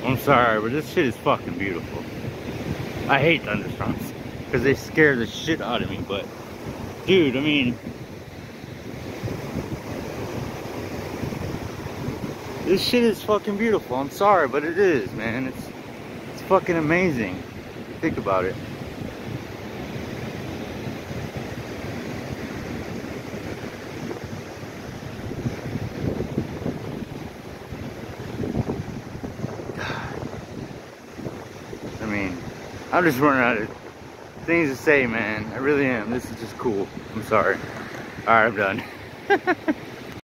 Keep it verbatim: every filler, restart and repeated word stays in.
I'm sorry, but this shit is fucking beautiful. I hate thunderstorms because they scare the shit out of me, but dude, I mean, this shit is fucking beautiful. I'm sorry, but it is, man. It's it's fucking amazing. Think about it. I mean, I'm just running out of things to say, man. I really am. This is just cool. I'm sorry. Alright, I'm done.